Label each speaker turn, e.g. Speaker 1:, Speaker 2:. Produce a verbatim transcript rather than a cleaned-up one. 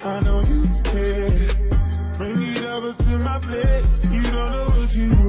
Speaker 1: I know you care. Bring it over to my place. You don't know what you